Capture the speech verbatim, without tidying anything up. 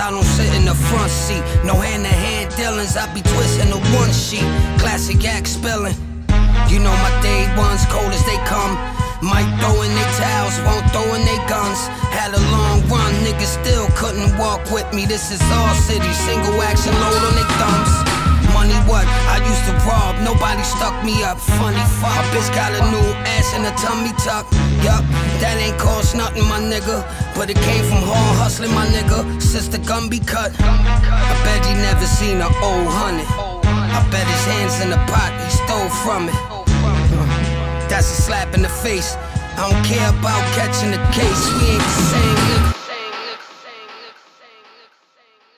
I don't sit in the front seat. No hand-to-hand dealings, I be twisting the one sheet. Classic act spilling. You know my day ones, cold as they come. Might throw in they towels, won't throw in they guns. Had a long run, niggas still couldn't walk with me. This is our city, single action load on their thumbs. Money what? I used to rob, nobody stuck me up. Funny fuck, a bitch got a new ass and a tummy tuck. Yup, that ain't cost nothing, my nigga, but it came from hard hustling, my nigga. Sister gun be cut. I bet he never seen an old hundred. I bet his hands in the pot, he stole from it. That's a slap in the face. I don't care about catching the case. We ain't